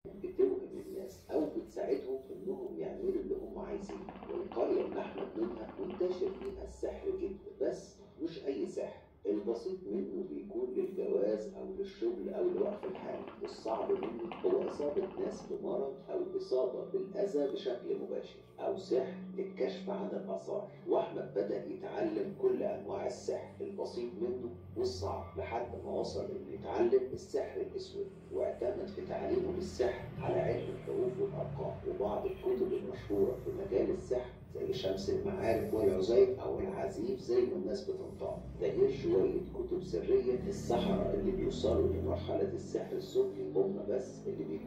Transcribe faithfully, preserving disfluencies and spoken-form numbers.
بتوهم الناس أو بتساعدهم إنهم يعملوا اللي هم عايزينه. والقرية اللي أحمد منها منتشر فيها السحر جدا، بس مش أي سحر. البسيط منه بيكون للجواز أو للشغل أو لوقف الحال، والصعب منه هو إصابة ناس بمرض أو إصابة بالأذى بشكل مباشر، أو سحر للكشف عن الآثار. وأحمد بدأ يتعلم كل أنواع السحر، البسيط منه والصعب، لحد ما وصل إنه يتعلم السحر الأسود، واعتمد في تعليمه للسحر على علم الحروف والأرقام وبعض الكتب المشهورة في مجال السحر زي شمس المعارف والعزيف أو العزيف زي ما الناس بتنطق. ده غير شوية كتب سرية. السحرة اللي بيوصلوا لمرحلة السحر السفلي هم بس اللي بيكونوا